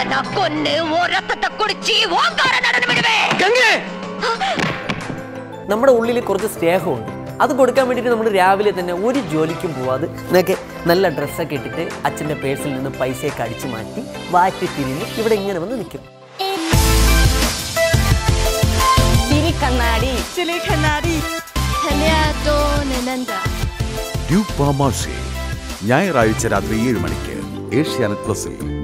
നമ്മുടെ ഉള്ളിൽ കുറച്ച് സ്നേഹമുണ്ട്. അത് കൊടുക്കാൻ വേണ്ടിയിട്ട് നമ്മൾ രാവിലെ തന്നെ ഒരു ജോലിക്കും പോവാതെ എന്നൊക്കെ നല്ല ഡ്രസ്സൊക്കെ ഇട്ടിട്ട് അച്ഛൻ്റെ പേഴ്സിൽ നിന്ന് പൈസയൊക്കെ അടിച്ചു മാറ്റി വാറ്റി തിരിഞ്ഞ് ഇവിടെ ഇങ്ങനെ വന്ന് നിൽക്കും. ഞായറാഴ്ച രാത്രി 7 മണിക്ക് ഏഷ്യാനെറ്റ് പ്ലസിൽ.